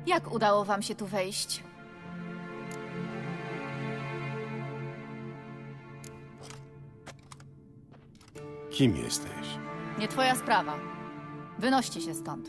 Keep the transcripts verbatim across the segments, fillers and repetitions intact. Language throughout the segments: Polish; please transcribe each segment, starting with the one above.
Jak udało wam się tu wejść? Kim jesteś? Nie twoja sprawa. Wynoście się stąd.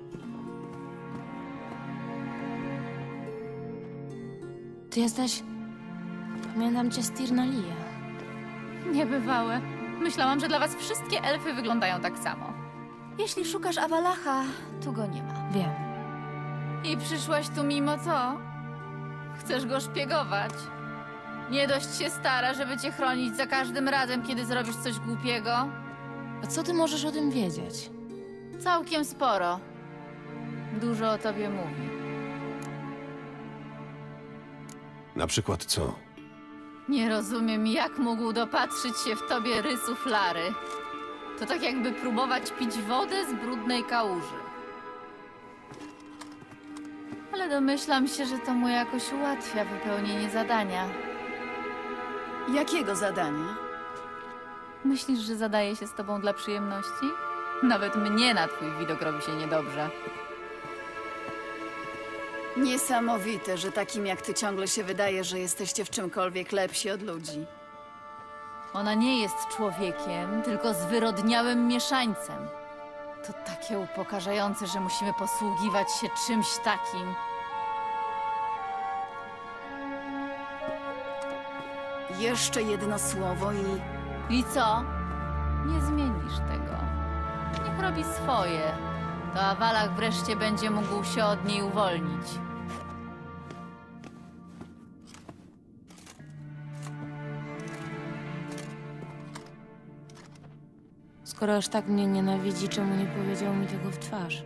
Ty jesteś... Pamiętam cię z Tirnalia. Niebywałe. Myślałam, że dla was wszystkie elfy wyglądają tak samo. Jeśli szukasz Avalacha, tu go nie ma. Wiem. I przyszłaś tu mimo to? Chcesz go szpiegować? Nie dość się stara, żeby cię chronić za każdym razem, kiedy zrobisz coś głupiego? A co ty możesz o tym wiedzieć? Całkiem sporo. Dużo o tobie mówi. Na przykład co? Nie rozumiem, jak mógł dopatrzyć się w tobie rysów Lary. To tak jakby próbować pić wodę z brudnej kałuży. Ale domyślam się, że to mu jakoś ułatwia wypełnienie zadania. Jakiego zadania? Myślisz, że zadaje się z tobą dla przyjemności? Nawet mnie na twój widok robi się niedobrze. Niesamowite, że takim jak ty ciągle się wydaje, że jesteście w czymkolwiek lepsi od ludzi. Ona nie jest człowiekiem, tylko zwyrodniałym mieszańcem. To takie upokarzające, że musimy posługiwać się czymś takim. Jeszcze jedno słowo i... I co? Nie zmienisz tego. Niech robi swoje. To Avalach wreszcie będzie mógł się od niej uwolnić. Skoro aż tak mnie nienawidzi, czemu nie powiedział mi tego w twarz?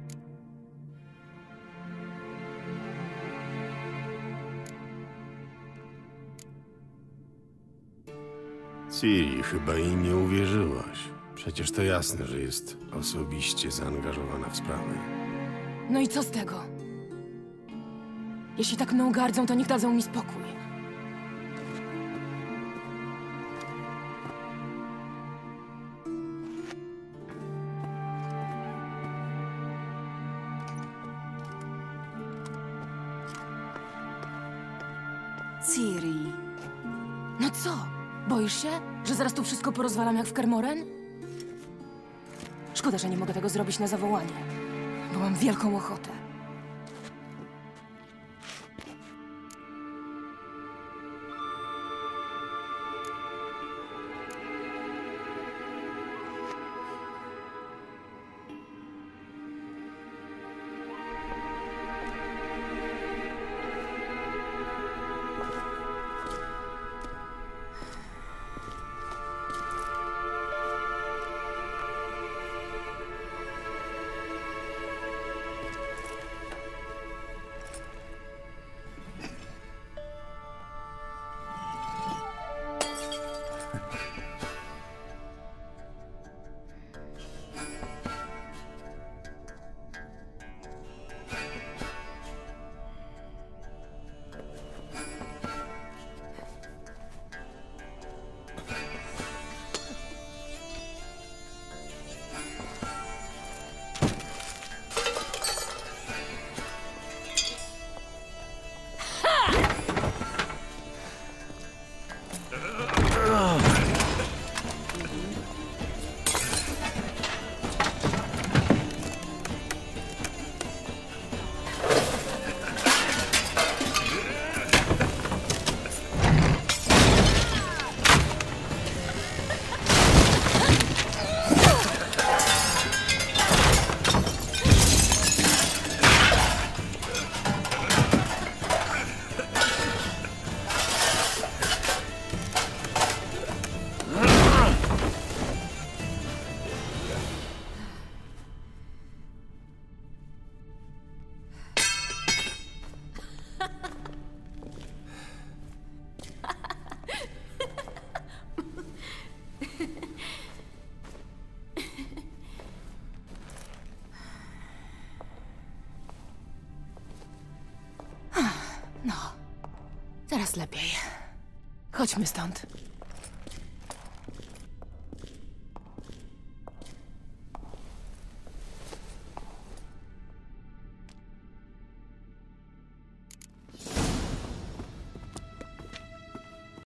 Ciri, chyba jej nie uwierzyłaś. Przecież to jasne, że jest osobiście zaangażowana w sprawy. No i co z tego? Jeśli tak mną gardzą, to niech dadzą mi spokój. Ciri... No co? Boisz się, że zaraz tu wszystko porozwalam jak w Kermoren? Szkoda, że nie mogę tego zrobić na zawołanie, bo mam wielką ochotę. Teraz lepiej. Chodźmy stąd.